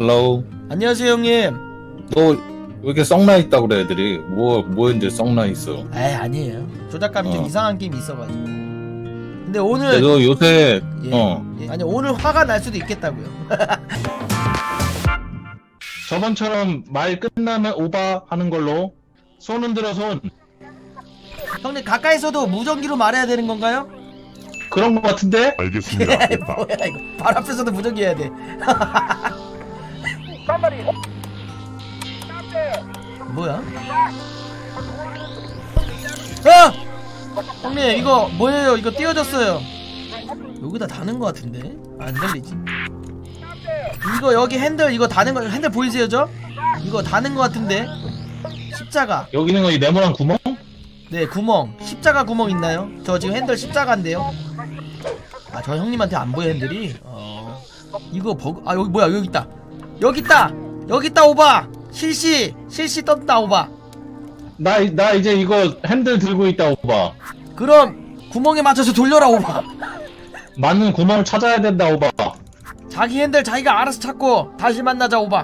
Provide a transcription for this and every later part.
헬로우. 안녕하세요 형님. 너 왜 이렇게 썩나 있다 그래 애들이? 뭐인데 썩나 있어? 에이 아니에요. 조작감이 좀 이상한 게임이 있어가지고. 근데 오늘 너 요새 아니 오늘 화가 날 수도 있겠다고요. 저번처럼 말 끝나면 오바 하는 걸로. 손 흔들어 손. 형님 가까이서도 무전기로 말해야 되는 건가요? 그런 거 같은데? 알겠습니다. 뭐야 이거. 발 앞에서도 무전기 해야 돼. 뭐야? 형님 이거 뭐예요? 이거 띄워졌어요. 여기다 다는 거 같은데? 안 달리지. 이거 여기 핸들 이거 다는 거 핸들 보이세요 저? 이거 다는 거 같은데? 십자가. 여기 있는 거 이 네모난 구멍? 네 구멍. 십자가 구멍 있나요? 저 지금 핸들 십자가인데요. 아 저 형님한테 안 보여 핸들이? 이거 버그. 아 여기 뭐야 여기 있다. 여기 있다. 여기 있다 오바. 실시 떴다 오바. 나 이제 이거 핸들 들고 있다 오바. 그럼 구멍에 맞춰서 돌려라 오바. 맞는 구멍을 찾아야 된다 오바. 자기 핸들 자기가 알아서 찾고 다시 만나자 오바.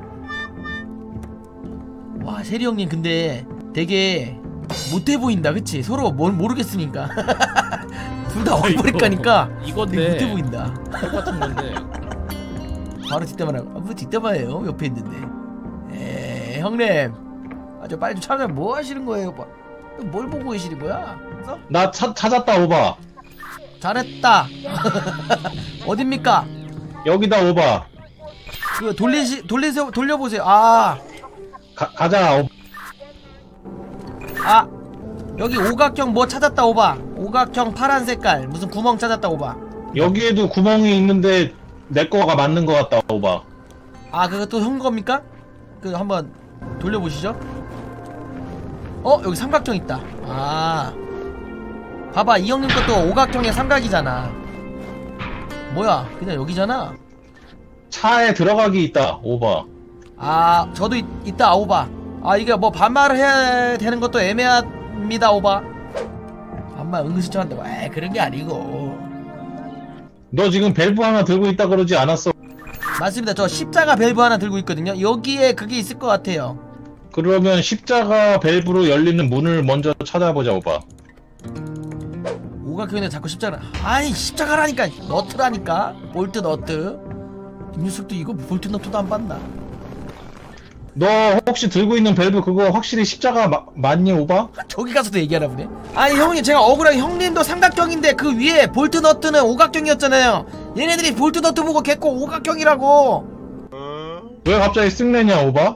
와 세리 형님 근데 되게 못해 보인다 그치? 서로 뭘 모르겠으니까. 둘 다 어버리까니까 이건데 못해 보인다. 똑같은 건데 바로 뒷담화 하고. 뭐 뒷담화예요 옆에 있는데. 에이 형님 저 빨리 좀 찾아. 뭐 하시는 거예요 오빠? 뭘 보고 계시는 거야? 그래서? 나 찾았다 오바. 잘했다. 어딥니까? 여기다 오바. 그 돌려보세요. 아 가자 오바. 아 여기 오각형 뭐 찾았다 오바. 오각형 파란 색깔 무슨 구멍 찾았다 오바. 여기에도 구멍이 있는데 내 거가 맞는 거 같다 오바. 아 그것도 형 겁니까? 그 한번 돌려보시죠. 여기 삼각형 있다. 아 봐봐 이 형님 것도 오각형의 삼각이잖아. 뭐야 그냥 여기잖아. 차에 들어가기 있다 오바. 아 저도 있다 오바. 아 이게 뭐 반말을 해야 되는 것도 애매합니다 오바. 반말 은근슬쩍 한다고. 에이 그런게 아니고. 너 지금 밸브 하나 들고 있다 그러지 않았어? 맞습니다. 저 십자가 밸브 하나 들고 있거든요. 여기에 그게 있을 것 같아요. 그러면 십자가 밸브로 열리는 문을 먼저 찾아보자 오바. 오각형인데 자꾸 십자가. 아니 십자가라니까. 너트라니까. 볼트 너트. 이 녀석도 이거 볼트 너트도 안 봤나? 너 혹시 들고 있는 밸브 그거 확실히 십자가 맞니 오바? 저기 가서도 얘기하나 보네. 아니 형님 제가 억울하게 형님도 삼각형인데 그 위에 볼트 너트는 오각형이었잖아요. 얘네들이 볼트 너트 보고 개코 오각형이라고. 왜 갑자기 쓱내냐 오바?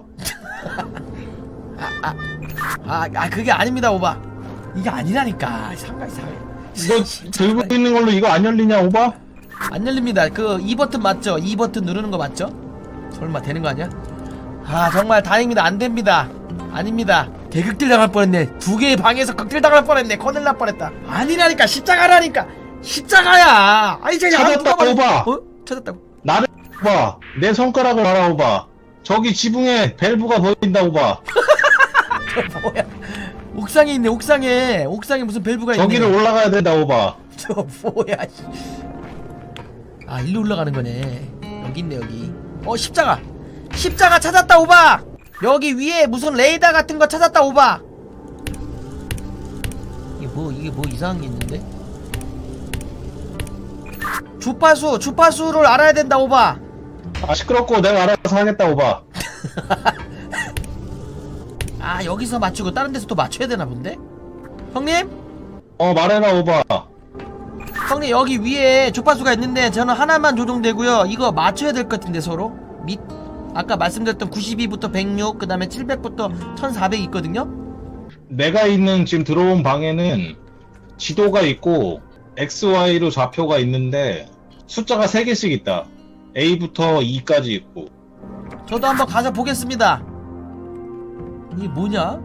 그게 아닙니다 오바. 이게 아니라니까. 상가이. 너 들고 있는 걸로 이거 안 열리냐 오바? 안 열립니다. 그 2버튼 맞죠? 2버튼 누르는 거 맞죠? 설마 되는 거 아니야? 아 정말 다행입니다. 안 됩니다. 아닙니다. 대극딜 당할 뻔했네. 두 개의 방에서 극딜 당할 뻔했네. 큰일 날 뻔했다. 아니라니까. 십자가라니까. 십자가야. 아니 제가 찾았다 오바. 찾았다고? 나를 오바. 내 손가락을 봐라 오바. 저기 지붕에 밸브가 보인다 오바. 저 뭐야? 옥상에 있네. 옥상에 무슨 밸브가 있네. 저기를 올라가야 된다 오바. 저 뭐야? 아 일로 올라가는 거네. 여기 있네 여기. 십자가 찾았다 오바. 여기 위에 무슨 레이더 같은 거 찾았다 오바. 이게 뭐 이상한 게 있는데? 주파수를 알아야 된다 오바. 아 시끄럽고 내가 알아서 하겠다 오바. 아 여기서 맞추고 다른 데서 또 맞춰야 되나 본데? 형님? 말해라 오바. 형님 여기 위에 주파수가 있는데 저는 하나만 조정되고요. 이거 맞춰야 될 것 같은데 서로? 아까 말씀드렸던 92부터 106 그 다음에 700부터 1400 있거든요? 내가 있는 지금 들어온 방에는 지도가 있고 XY로 좌표가 있는데 숫자가 3개씩 있다. A부터 E까지 있고. 저도 한번 가서 보겠습니다. 이게 뭐냐?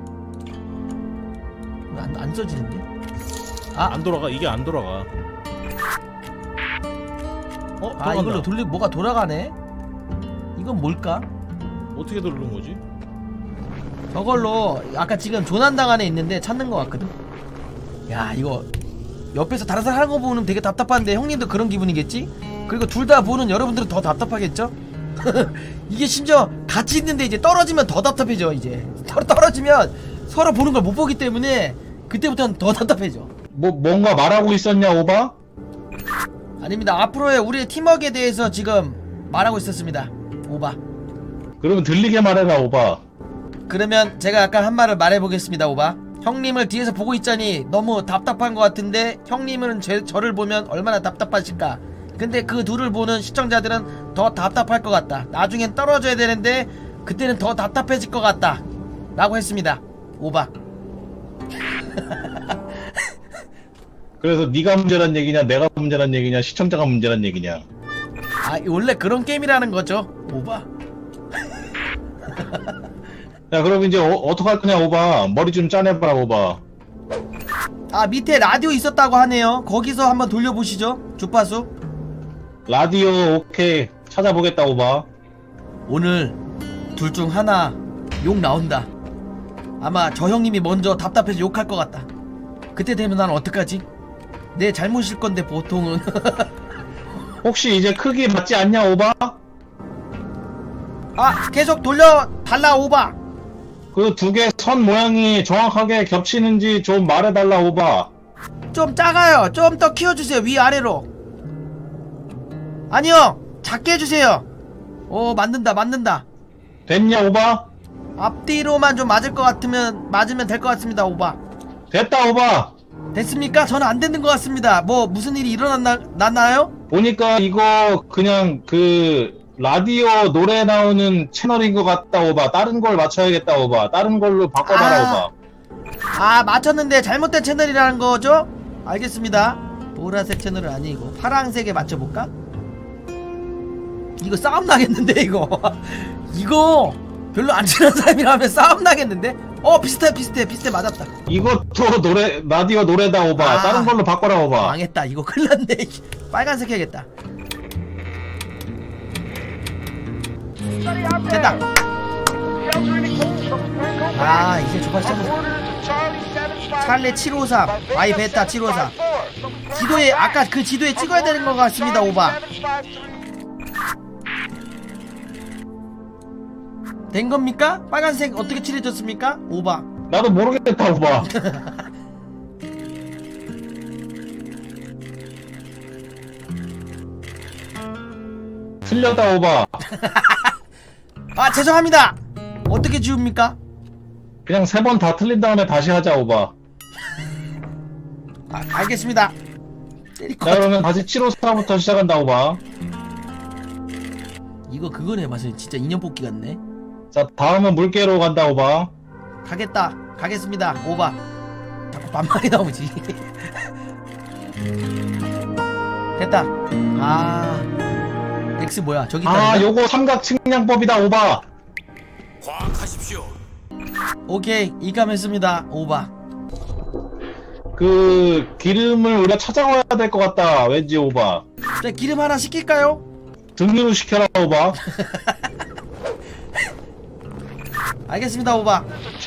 안 써지는데? 안 돌아가. 이게 안 돌아가. 돌아간다. 이걸로 뭐가 돌아가네? 이건 뭘까? 어떻게 누르는 거지? 저걸로 아까 지금 조난당 안에 있는데 찾는 것 같거든? 야 이거 옆에서 다른 사람 하는 거 보면 되게 답답한데 형님도 그런 기분이겠지? 그리고 둘 다 보는 여러분들은 더 답답하겠죠? 이게 심지어 같이 있는데 이제 떨어지면 더 답답해져. 이제 떨어지면 서로 보는 걸 못 보기 때문에 그때부터는 더 답답해져. 뭔가 말하고 있었냐 오바? 아닙니다. 앞으로의 우리의 팀워크에 대해서 지금 말하고 있었습니다. 오바. 그러면 들리게 말해라 오바. 그러면 제가 아까 한 말을 말해보겠습니다. 오바. 형님을 뒤에서 보고 있자니 너무 답답한 것 같은데 형님은 저를 보면 얼마나 답답하실까. 근데 그 둘을 보는 시청자들은 더 답답할 것 같다. 나중엔 떨어져야 되는데 그때는 더 답답해질 것 같다 라고 했습니다. 오바. 그래서 네가 문제란 얘기냐 내가 문제란 얘기냐 시청자가 문제란 얘기냐. 아 원래 그런 게임이라는 거죠. 오바. 야 그럼 이제 어떡할 거냐 오바. 머리 좀 짜내봐라 오바. 아 밑에 라디오 있었다고 하네요. 거기서 한번 돌려보시죠. 주파수. 라디오 오케이 찾아보겠다 오바. 오늘 둘 중 하나 욕 나온다. 아마 저 형님이 먼저 답답해서 욕할 것 같다. 그때 되면 난 어떡하지? 내 잘못일 건데 보통은. 혹시 이제 크기 맞지 않냐 오바? 아 계속 돌려 달라 오바. 그 두 개 선 모양이 정확하게 겹치는지 좀 말해달라 오바. 좀 작아요. 좀 더 키워주세요. 위아래로. 아니요 작게 해주세요. 오 맞는다. 됐냐 오바? 앞뒤로만 좀 맞을 것 같으면 맞으면 될 것 같습니다. 오바. 됐다 오바. 됐습니까? 저는 안 되는 것 같습니다. 뭐 무슨 일이 일어났나요? 보니까 이거 그냥 그 라디오 노래 나오는 채널인 것 같다 오바. 다른 걸 맞춰야겠다 오바. 다른 걸로 바꿔봐라 오바. 아 맞췄는데 잘못된 채널이라는 거죠? 알겠습니다. 보라색 채널은 아니고 파란색에 맞춰볼까? 이거 싸움 나겠는데 이거. 이거 별로 안 친한 사람이라면 싸움 나겠는데? 비슷해 맞았다. 이것도 노래 라디오 노래다 오바. 다른 걸로 바꿔라 오바. 망했다 이거 큰일났네. 빨간색 해야겠다. 됐다. 아 이제 주파수 시작했어. 찰레 753 와이 베타 753. 지도에 아까 그 지도에 찍어야 되는 것 같습니다. 오바. 된 겁니까? 빨간색 어떻게 칠해졌습니까? 오바. 나도 모르겠다 오바. 틀렸다 오바. 아 죄송합니다. 어떻게 지웁니까? 그냥 3번 다 틀린 다음에 다시 하자 오바. 알겠습니다. 자 그러면 다시 754부터 시작한다 오바. 이거 그거네. 맞아요. 진짜 인형 뽑기 같네. 자 다음은 물개로 간다 오바. 가겠습니다. 오바. 자꾸 반말이 나오지. 됐다. X 뭐야? 저기 있다. 요거 삼각 측량법이다 오바. 과학하십시오. 오케이 입감했습니다. 오바. 그 기름을 우리가 찾아와야 될 것 같다. 왠지 오바. 자 기름 하나 시킬까요? 등유를 시켜라 오바. 알겠습니다. 오바.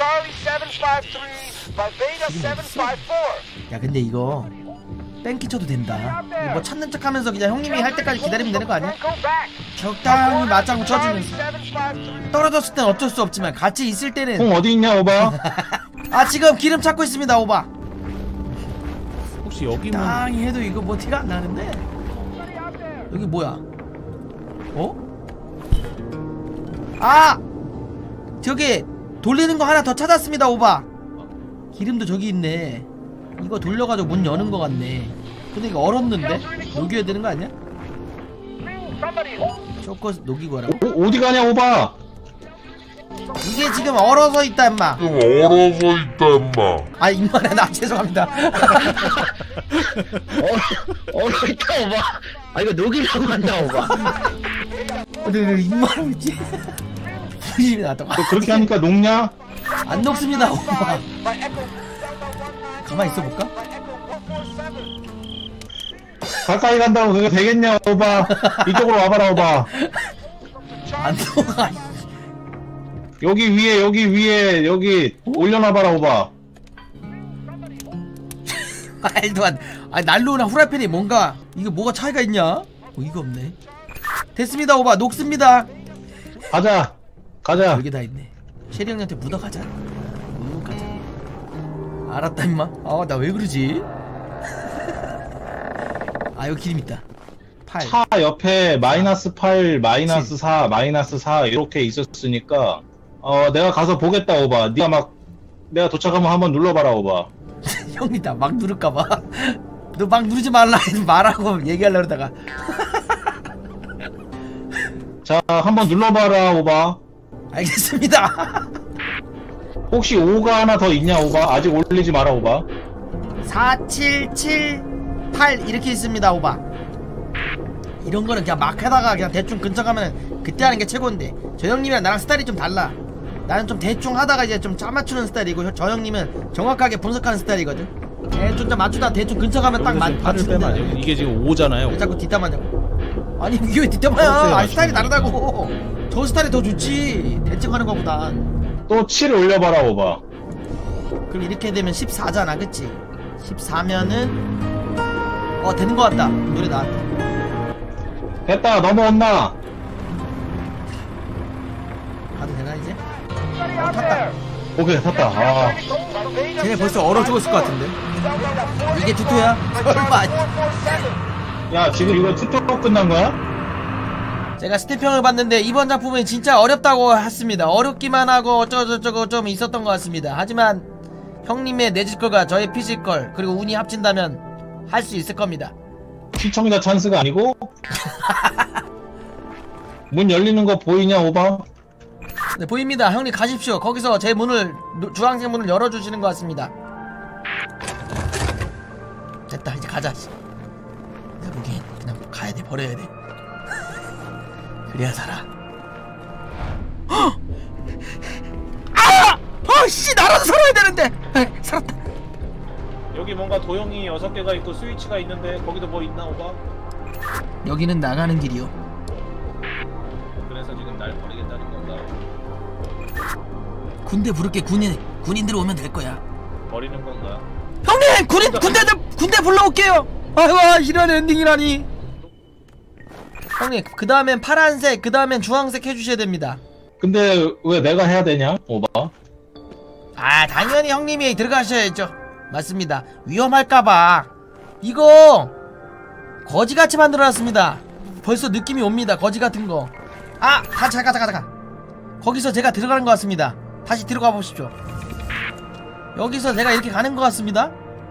야 근데 이거 뺑기 쳐도 된다. 이거 뭐 찾는 척 하면서 그냥 형님이 할 때까지 기다리면 되는 거 아니야? 적당히 맞장구 쳐주면서. 떨어졌을 땐 어쩔 수 없지만 같이 있을 때는. 콩 어디 있냐 오바? 지금 기름 찾고 있습니다. 오바. 혹시 여기만 땅이 해도 이거 뭐 티가 안 나는데. 여기 뭐야? 저기 돌리는 거 하나 더 찾았습니다. 오바. 기름도 저기 있네. 이거 돌려가지고 문 여는 거 같네. 근데 이거 얼었는데? 녹여야 되는 거 아니야? 초코 녹이고 하라고? 어디 가냐 오바? 이게 지금 얼어서 있다 임마. 입만해. 나 죄송합니다. 얼어 있다 오바. 이거 녹이려고 한다 오바. 근데 입만하고 있지? 부심이 나왔다. 너 그렇게 하니까 녹냐? 안 녹습니다 오바. 가만히 있어볼까? 가까이 간다고 그게 되겠냐 오바. 이쪽으로 와봐라 오바. 안 녹아. 여기 위에 여기 올려놔봐라 오바. 말도 안. 난로나 후라이팬이 뭔가 이거 뭐가 차이가 있냐? 이거 없네. 됐습니다 오바. 녹습니다. 가자. 여기 다 있네. 쉐리 형한테 묻어가자. 가자. 알았다 임마. 아 나 왜 그러지? 아 여기 기름 있다. 8. 차 옆에 -8, -4, -4 이렇게 있었으니까 내가 가서 보겠다 오바. 네가 막 내가 도착하면 한번 눌러봐라 오바. 형이 나 막 누를까봐. 너 막 누르지 말라 말하고 얘기하려고 그러다가. 자 한번 눌러봐라 오바. 알겠습니다. 혹시 5가 하나 더 있냐 오바? 아직 올리지 마라 오바. 4, 7, 7, 8 이렇게 있습니다 오바. 이런 거는 그냥 막 하다가 그냥 대충 근처 가면 그때 하는 게 최고인데, 저 형님이랑 나랑 스타일이 좀 달라. 나는 좀 대충 하다가 이제 좀 짜맞추는 스타일이고, 저 형님은 정확하게 분석하는 스타일이거든. 대충 좀 맞추다 대충 근처 가면 딱 맞추는데 이게 지금 5잖아요. 왜 자꾸 뒷담하냐고. 아니 이게 왜 뒷담화야. 아 스타일이 다르다고. 저 스타일이 더 좋지 대충 하는 거보다. 또 7 올려봐라 오바. 그럼 이렇게 되면 14잖아 그치? 14면은 되는 거 같다. 노래 나왔다. 됐다 넘어온나. 가도 되나 이제? 탔다. 오케이 탔다. 아 쟤네 벌써 얼어 죽었을 것 같은데. 이게 투토야? 설마. 야 지금 이거 투표 끝난 거야? 제가 스태평을 봤는데 이번 작품은 진짜 어렵다고 했습니다. 어렵기만 하고 어쩌고저쩌고 좀 있었던 것 같습니다. 하지만 형님의 내질걸과 저의 피질걸 그리고 운이 합친다면 할 수 있을 겁니다. 시청자 찬스가 아니고? 문 열리는 거 보이냐 오바? 네 보입니다. 형님 가십시오. 거기서 제 문을 주황색 문을 열어주시는 것 같습니다. 됐다 이제 가자. 내가 보기엔 그냥 가야돼. 버려야돼. 그래야 살아. 씨 나라도 살아야 되는데. 살았다. 여기 뭔가 도형이 6개가 있고 스위치가 있는데 거기도 뭐 있나 오바? 여기는 나가는 길이요. 그래서 지금 날 버리겠다는 건가? 군대 부를게. 군인들 오면 될 거야. 버리는 건가? 형님 군대 불러올게요. 아이고 이런 엔딩이라니. 형님 그 다음엔 파란색 그 다음엔 주황색 해주셔야 됩니다. 근데 왜 내가 해야 되냐 오바? 아 당연히 형님이 들어가셔야죠. 맞습니다. 위험할까봐 이거 거지같이 만들어놨습니다. 벌써 느낌이 옵니다. 거지같은 거. 아 잠깐 거기서 제가 들어가는 것 같습니다. 다시 들어가 보십시오. 여기서 제가 이렇게 가는 것 같습니다.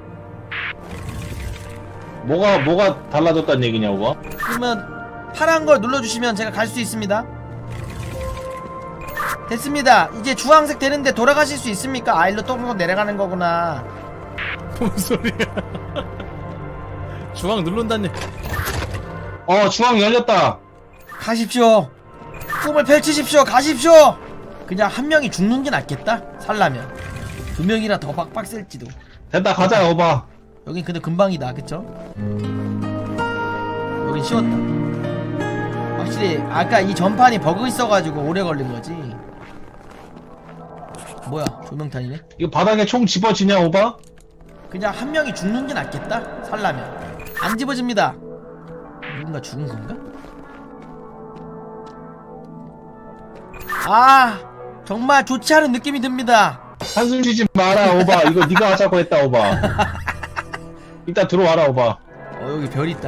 뭐가 달라졌단 얘기냐 오바? 그러면 파란 걸 눌러주시면 제가 갈 수 있습니다. 됐습니다. 이제 주황색 되는데 돌아가실 수 있습니까? 아 일로 또 내려가는 거구나. 뭔 소리야? 중앙 누른다니. 중앙 열렸다. 가십시오. 꿈을 펼치십시오. 가십시오. 그냥 한 명이 죽는 게 낫겠다. 살라면 2명이나 더 빡빡셀지도. 됐다 가자 오바. 여긴 근데 금방이다 그쵸? 여긴 쉬웠다. 확실히 아까 이 전판이 버그 있어가지고 오래 걸린거지. 뭐야 조명탄이네. 이거 바닥에 총 집어지냐 오바? 그냥 한 명이 죽는 게 낫겠다. 살라면 안 집어집니다. 누군가 죽은 건가? 아 정말 좋지 않은 느낌이 듭니다. 한숨 쉬지 마라 오바. 이거 네가 하자고 했다 오바. 이따 들어와라 오바. 여기 별이 있다.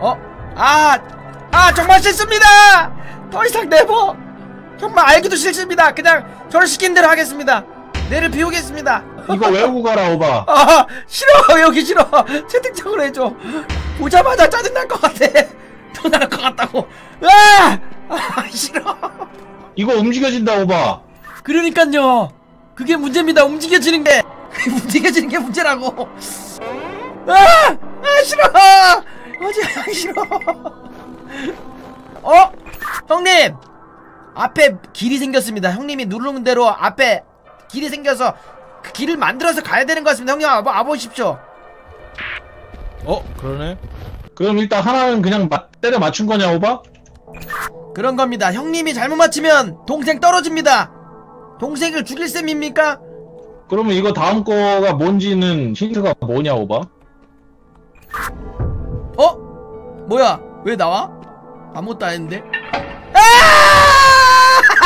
정말 싫습니다. 더 이상 네버. 정말 알기도 싫습니다. 그냥 저를 시킨 대로 하겠습니다. 내를 비우겠습니다. 이거 외우고 가라 오바. 싫어. 여기 싫어. 채팅창으로 해줘. 보자마자 짜증날 것 같아. 더 나을 것 같다고. 싫어. 이거 움직여진다 오바. 그러니깐요. 그게 문제입니다. 움직여지는 게. 그게 움직여지는 게 문제라고. 싫어. 어제 싫어. 형님 앞에 길이 생겼습니다. 형님이 누르는 대로 앞에 길이 생겨서 그 길을 만들어서 가야 되는 것 같습니다. 형님 와보십시오. 그러네. 그럼 일단 하나는 그냥 때려 맞춘 거냐 오바? 그런 겁니다. 형님이 잘못 맞히면 동생 떨어집니다. 동생을 죽일 셈입니까? 그러면 이거 다음 거가 뭔지는 힌트가 뭐냐 오바? 뭐야 왜 나와? 아무것도 안 했는데.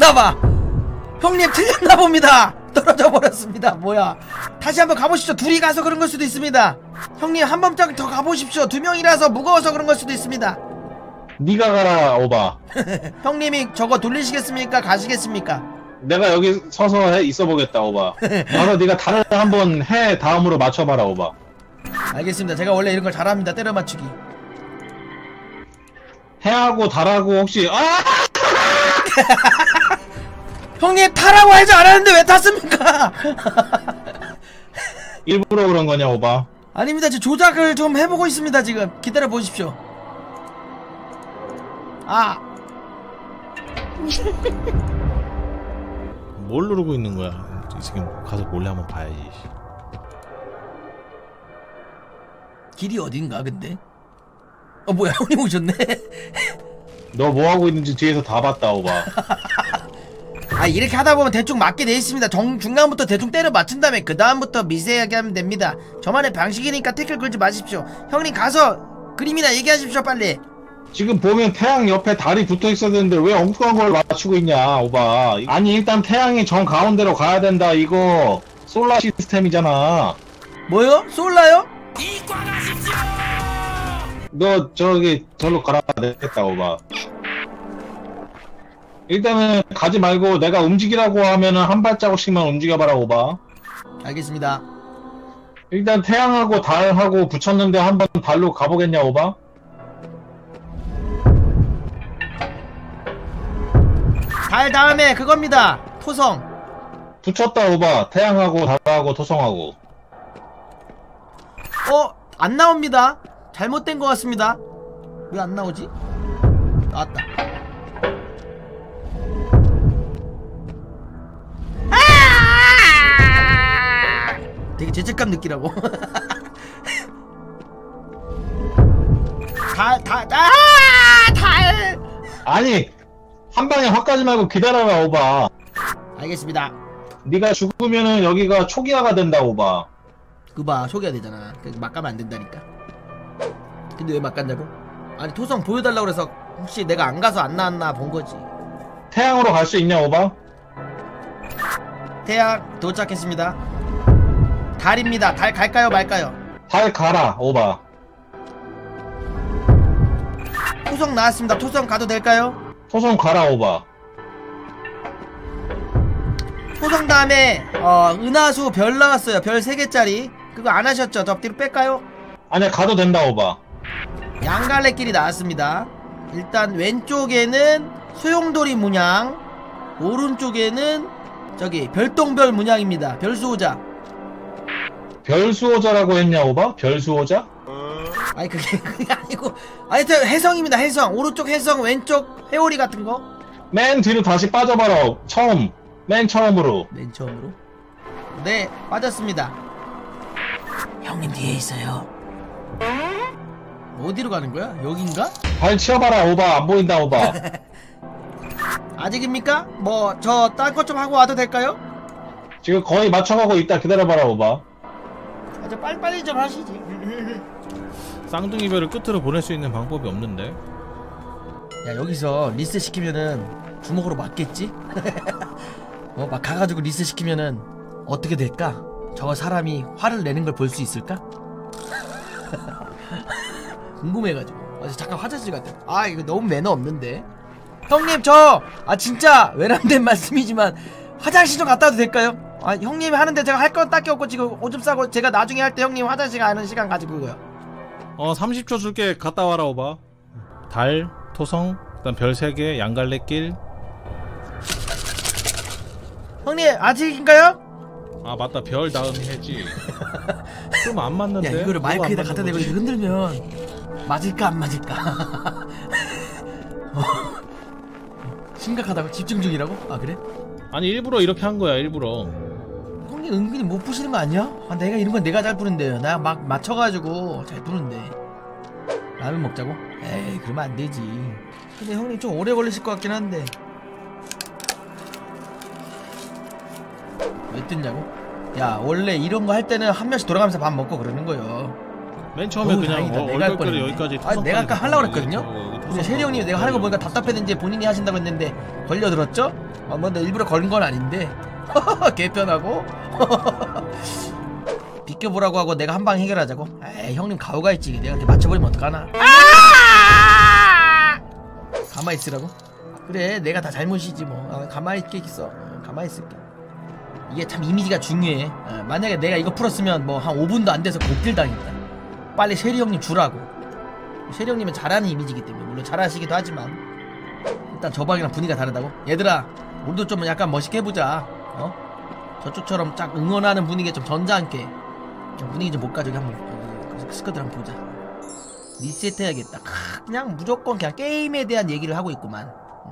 틀렸나봐. 형님 틀렸나 봅니다. 떨어져 버렸습니다. 뭐야. 다시 한번 가보시죠. 둘이 가서 그런 걸 수도 있습니다. 형님 한 번짝 더 가보십시오. 두 명이라서 무거워서 그런 걸 수도 있습니다. 네가 가라 오바. 형님이 저거 돌리시겠습니까? 가시겠습니까? 내가 여기 서서 있어 보겠다 오바. 가서 네가 달을 한번 해 다음으로 맞춰봐라 오바. 알겠습니다. 제가 원래 이런 걸 잘합니다. 때려 맞추기. 해하고 달하고 혹시 형님 타라고 하지 않았는데 왜 탔습니까? 일부러 그런 거냐 오바? 아닙니다. 지금 조작을 좀 해보고 있습니다. 지금 기다려 보십시오. 아 뭘 누르고 있는 거야? 지금 가서 몰래 한번 봐야지. 길이 어딘가 근데? 뭐야 형님 오셨네. 너 뭐 하고 있는지 뒤에서 다 봤다 오바. 아 이렇게 하다보면 대충 맞게 돼있습니다. 중간부터 대충 때려 맞춘 다음에 그 다음부터 미세하게 하면 됩니다. 저만의 방식이니까 태클 걸지 마십시오. 형님 가서 그림이나 얘기하십시오 빨리. 지금 보면 태양 옆에 달이 붙어 있어야 되는데 왜 엉뚱한 걸 맞추고 있냐 오바. 아니 일단 태양이 정 가운데로 가야 된다. 이거 솔라 시스템이잖아. 뭐요? 쏠라요? 이관하십시오. 너 저기 절로 가라 되겠다 오바. 일단은 가지 말고 내가 움직이라고 하면은 한 발자국씩만 움직여봐라 오바. 알겠습니다. 일단 태양하고 달하고 붙였는데 한번 달로 가보겠냐 오바? 달 다음에 그겁니다. 토성. 붙였다 오바. 태양하고 달하고 토성하고. 안 나옵니다. 잘못된 것 같습니다. 왜 안 나오지? 나왔다. 되게 죄책감 느끼라고. 달. 아니 한 방에 확 가지 말고 기다려라 오바. 알겠습니다. 네가 죽으면은 여기가 초기화가 된다 오바. 그봐 속여야 되잖아. 막 가면 안 된다니까. 근데 왜 막 간다고? 아니 토성 보여달라고 그래서 혹시 내가 안 가서 안 나왔나 본 거지. 태양으로 갈 수 있냐 오바? 태양 도착했습니다. 달입니다. 달 갈까요 말까요? 달 가라 오바. 토성 나왔습니다. 토성 가도 될까요? 토성 가라 오바. 토성 다음에 은하수 별 나왔어요. 별 3개짜리. 그거 안 하셨죠? 저 앞뒤로 뺄까요? 아니 가도 된다 오바. 양갈래길이 나왔습니다. 일단 왼쪽에는 소용돌이 문양, 오른쪽에는 저기 별똥별 문양입니다. 별수호자. 별수호자라고 했냐 오바? 별수호자? 아니 그게 아니고 하여튼 해성입니다. 해성. 오른쪽 해성, 왼쪽 회오리 같은 거. 맨 뒤로 다시 빠져봐라. 처음 맨 처음으로. 맨 처음으로. 네 빠졌습니다. 형님 뒤에 있어요. 어디로 가는 거야? 여긴가? 발 치워봐라 오바. 안 보인다 오바. 아직입니까? 뭐 저 딴 것 좀 하고 와도 될까요? 지금 거의 맞춰가고 있다. 기다려봐라 오바. 아주 빨리빨리 좀 하시지. 쌍둥이별을 끝으로 보낼 수 있는 방법이 없는데. 야 여기서 리셋 시키면은 주먹으로 맞겠지? 막 가가지고 리셋 시키면은 어떻게 될까? 저 사람이 화를 내는 걸 볼 수 있을까? 궁금해가지고. 잠깐 화장실 갔다. 이거 너무 매너 없는데. 형님 진짜 외람된 말씀이지만 화장실 좀 갔다 와도 될까요? 형님이 하는데 제가 할 건 딱히 없고 지금 오줌 싸고 제가 나중에 할 때 형님 화장실 가는 시간 가지고요. 30초 줄게. 갔다 와라 오바. 달, 토성, 그다음 별 3개, 양갈래길. 형님 아직인가요? 맞다. 별 다음이 해지. 그럼 안 맞는데. 야 이거를 뭐가 마이크에다 안 갖다 맞는 대고 거지? 흔들면 맞을까 안 맞을까? 심각하다고? 집중 중이라고? 그래? 아니 일부러 이렇게 한 거야. 일부러. 형님 은근히 못 부시는 거 아니야? 내가 이런 건 내가 잘 부른대요. 나 막 맞춰가지고 잘 부른데. 라면 먹자고? 에이 그러면 안 되지. 근데 형님 좀 오래 걸리실 것 같긴 한데. 왜 뜯냐고? 야 원래 이런 거 할 때는 한 명씩 돌아가면서 밥 먹고 그러는 거요. 맨 처음에 어우, 그냥 다행이다. 내가 할 얼떨결에 뻔했네. 여기까지. 내가 아까 하려고 토성까지 그랬거든요? 가고 여기 근데 토성 셰리 형님이 내가 하는 거 보니까 답답했는지 본인이 하신다고 했는데 걸려들었죠? 뭐 내 일부러 걸은 건 아닌데 개편하고 비켜보라고 하고 내가 한 방 해결하자고. 에이 형님 가오가 있지. 내가 이렇게 맞춰버리면 어떡하나. 가만히 있으라고? 그래 내가 다 잘못이지 뭐. 가만히 있어. 가만히 있을게. 이게 참 이미지가 중요해. 만약에 내가 이거 풀었으면 뭐 한 5분도 안 돼서 곡딜 당했다. 빨리 쉐리 형님 주라고. 쉐리 형님은 잘하는 이미지이기 때문에 물론 잘하시기도 하지만 일단 저 방이랑 분위기가 다르다고? 얘들아 우리도 좀 약간 멋있게 해보자. 저쪽처럼 쫙 응원하는 분위기에 좀 전자함께 좀 분위기 좀 못 가져게 한번 스쿼드 한번 보자. 리셋 해야겠다. 그냥 무조건 그냥 게임에 대한 얘기를 하고 있구만.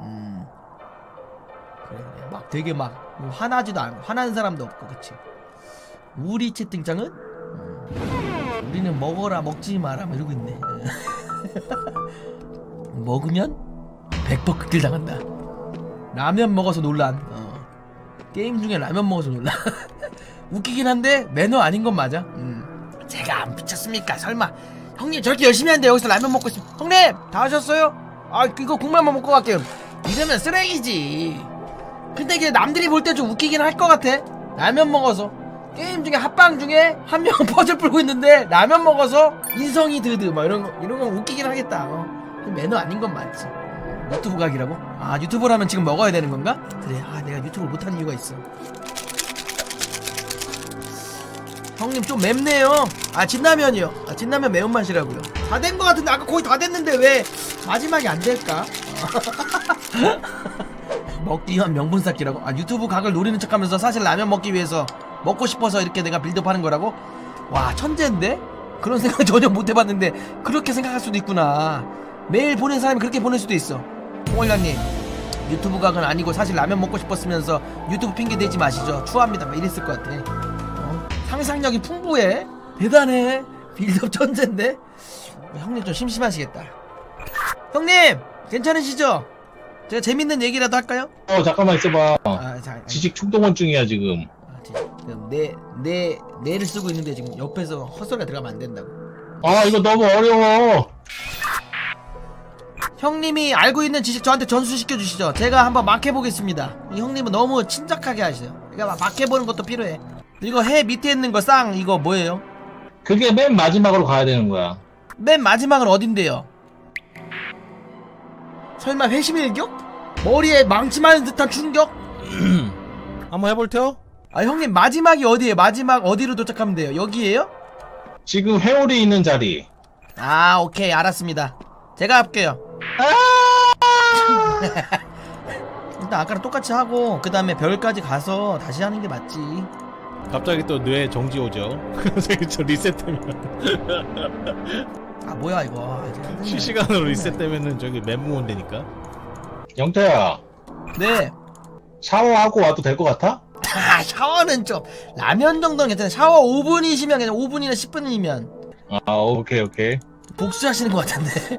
그래 막 되게 막 화나지도 않고 화나는 사람도 없고 그치. 우리 채팅창은 우리는 먹어라 먹지 마라 뭐 이러고 있네. 먹으면 100% 극딜 당한다. 라면 먹어서 논란. 게임 중에 라면 먹어서 논란. 웃기긴 한데 매너 아닌 건 맞아. 제가 안 미쳤습니까 설마. 형님 저렇게 열심히 하는데 여기서 라면 먹고 있으면 형님 다 하셨어요? 아 이거 국물만 먹고 갈게요. 이러면 쓰레기지. 근데 이게 남들이 볼 때 좀 웃기긴 할 것 같아. 라면 먹어서 게임 중에 합방 중에 한 명은 퍼즐 풀고 있는데 라면 먹어서 인성이 드드 막 이런 건 웃기긴 하겠다. 매너 아닌 건 맞지. 유튜브 각이라고? 아 유튜브라면 지금 먹어야 되는 건가? 그래 내가 유튜브를 못하는 이유가 있어. 형님 좀 맵네요. 진라면이요. 진라면 매운맛이라고요. 다 된 거 같은데 아까 거의 다 됐는데 왜 마지막이 안 될까? 먹기 위한 명분 쌓기라고? 유튜브 각을 노리는 척하면서 사실 라면 먹기 위해서 먹고 싶어서 이렇게 내가 빌드업하는 거라고? 와 천재인데? 그런 생각 전혀 못 해봤는데 그렇게 생각할 수도 있구나. 매일 보낸 사람이 그렇게 보낼 수도 있어. 홍월장님 유튜브 각은 아니고 사실 라면 먹고 싶었으면서 유튜브 핑계 대지 마시죠. 추합니다 막 이랬을 것 같아. 상상력이 풍부해. 대단해. 빌드업 천재인데? 형님 좀 심심하시겠다. 형님 괜찮으시죠? 제가 재밌는 얘기라도 할까요? 잠깐만 있어봐. 지식 충동원증이야 지금. 그럼 내를 쓰고 있는데 지금 옆에서 헛소리가 들어가면 안 된다고. 이거 너무 어려워. 형님이 알고 있는 지식 저한테 전수시켜 주시죠. 제가 한번 막 해보겠습니다. 이 형님은 너무 침착하게 하세요. 그러니까 막 해보는 것도 필요해. 이거 해 밑에 있는 거 쌍 이거 뭐예요? 그게 맨 마지막으로 가야 되는 거야. 맨 마지막은 어딘데요? 설마 회심일격? 머리에 망치 맞은 듯한 충격? 한번 해볼테요? 형님 마지막이 어디에요? 마지막 어디로 도착하면 돼요? 여기에요? 지금 회오리 있는 자리. 오케이 알았습니다. 제가 할게요. 일단 아까랑 똑같이 하고 그 다음에 별까지 가서 다시 하는 게 맞지. 갑자기 또 뇌 정지 오죠. 저 리셋되면 뭐야 이거. 실시간으로 리셋되면은 저기 멘붕 온다니까. 영태야. 네. 샤워하고 와도 될 것 같아? 샤워는 좀 라면 정도는 괜찮아. 샤워 5분이시면 그냥 5분이나 10분이면. 오케이. 복수하시는 것 같은데.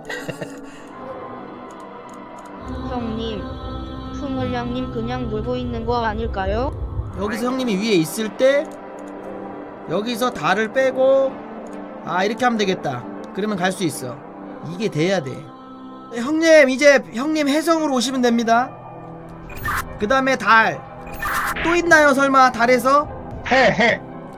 형님, 풍을량님 그냥 놀고 있는 거 아닐까요? 여기서 형님이 위에 있을 때 여기서 달을 빼고 이렇게 하면 되겠다. 그러면 갈 수 있어. 이게 돼야 돼. 형님 이제 형님 해성으로 오시면 됩니다. 그 다음에 달 또 있나요 설마 달에서? 해.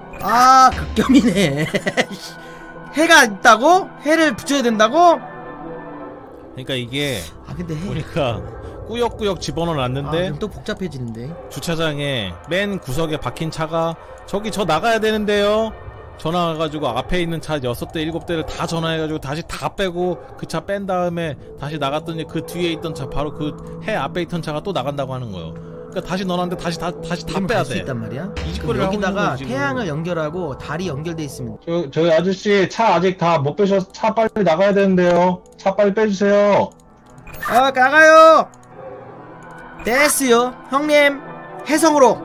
극혐이네. 해가 있다고? 해를 붙여야 된다고? 그러니까 이게 근데 보니까 꾸역꾸역 집어넣어놨는데 또 복잡해지는데. 주차장에 맨 구석에 박힌 차가 저 나가야 되는데요. 전화가가지고 앞에 있는 차 6대 7대를 다 전화해가지고 다시 다 빼고 그 차 뺀 다음에 다시 나갔더니 그 뒤에 있던 차 바로 그 해 앞에 있던 차가 또 나간다고 하는 거예요. 그러니까 다시 넣어놨는데 다시 다 빼야 돼. 있단 말이야. 이 짓거리를 하고 있는 여기다가 거지, 지금. 태양을 연결하고 달이 연결돼 있으면. 저희 아저씨 차 아직 다 못 빼셔서 차 빨리 나가야 되는데요. 차 빨리 빼주세요. 나가요. 됐어요. 형님 해성으로.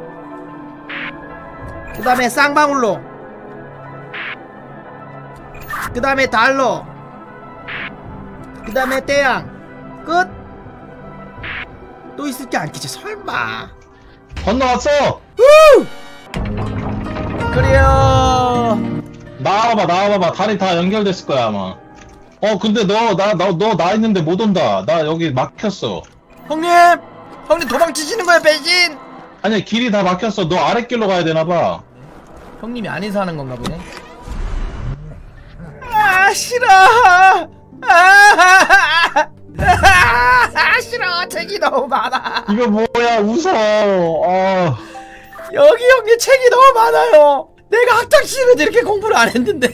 그 다음에 쌍방울로. 그 다음에 달로. 그 다음에 태양. 끝. 또 있을 게 않겠지 설마. 건너왔어. 그래요. 나와봐봐. 다리 다 연결됐을 거야 아마. 근데 너 나 있는데 못 온다. 나 여기 막혔어. 형님 형님 도망치시는 거예요 배신? 아니 길이 다 막혔어. 너 아랫길로 가야 되나봐. 형님이 안에서 하는 건가 보네. 아 싫어. 싫어. 책이 너무 많아. 이거 뭐야 웃어. 여기 형님 책이 너무 많아요. 내가 학창시절에도 이렇게 공부를 안 했는데.